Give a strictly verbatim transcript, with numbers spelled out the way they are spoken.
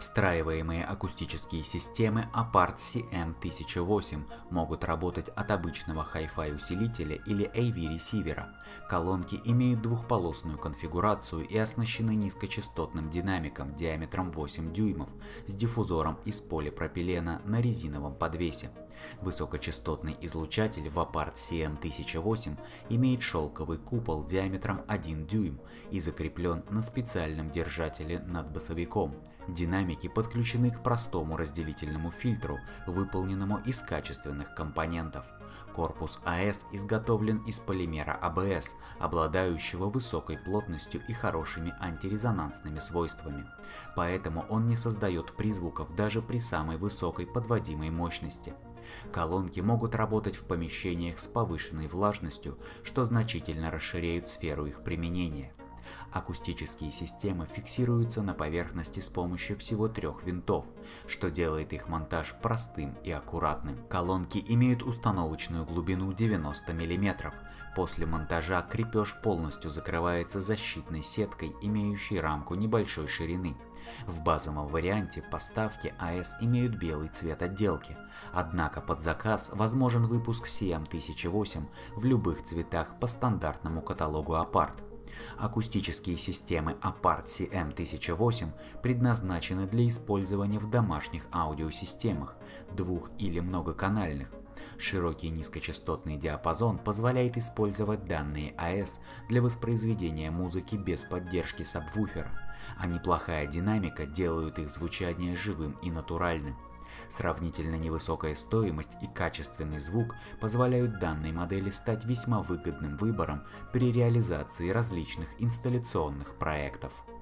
Встраиваемые акустические системы Apart си эм тысяча восемь могут работать от обычного Hi-Fi усилителя или эй ви-ресивера. Колонки имеют двухполосную конфигурацию и оснащены низкочастотным динамиком диаметром восемь дюймов с диффузором из полипропилена на резиновом подвесе. Высокочастотный излучатель в Apart си эм тысяча восемь имеет шелковый купол диаметром один дюйм и закреплен на специальном держателе над басовиком. Динамики подключены к простому разделительному фильтру, выполненному из качественных компонентов. Корпус эй эс изготовлен из полимера а бэ эс, обладающего высокой плотностью и хорошими антирезонансными свойствами. Поэтому он не создает призвуков даже при самой высокой подводимой мощности. Колонки могут работать в помещениях с повышенной влажностью, что значительно расширяет сферу их применения. Акустические системы фиксируются на поверхности с помощью всего трех винтов, что делает их монтаж простым и аккуратным. Колонки имеют установочную глубину девяносто миллиметров. После монтажа крепеж полностью закрывается защитной сеткой, имеющей рамку небольшой ширины. В базовом варианте поставки эй эс имеют белый цвет отделки, однако под заказ возможен выпуск си эм тысяча восемь в любых цветах по стандартному каталогу Apart. Акустические системы Apart си эм тысяча восемь предназначены для использования в домашних аудиосистемах, двух- или многоканальных. Широкий низкочастотный диапазон позволяет использовать данные эй эс для воспроизведения музыки без поддержки сабвуфера, а неплохая динамика делают их звучание живым и натуральным. Сравнительно невысокая стоимость и качественный звук позволяют данной модели стать весьма выгодным выбором при реализации различных инсталляционных проектов.